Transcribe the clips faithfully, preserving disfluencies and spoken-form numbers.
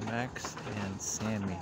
Max and Sammy.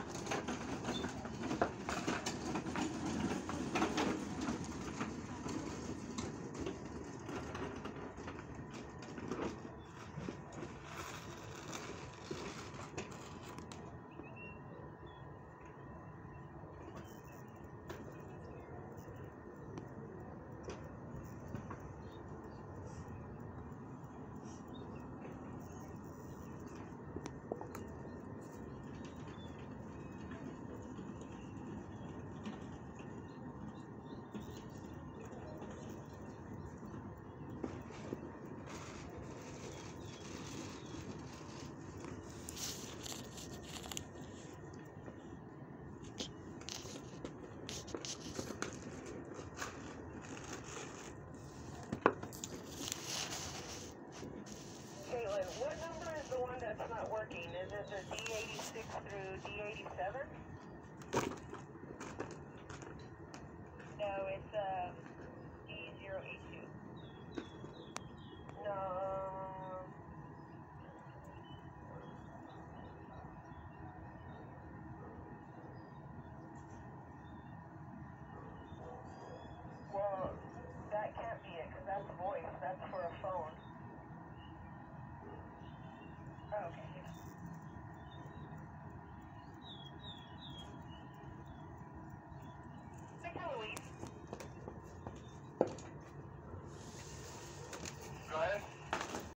What number is the one that's not working? Is it the D eighty-six through D eighty-seven? No, it's um, D zero eight two. No.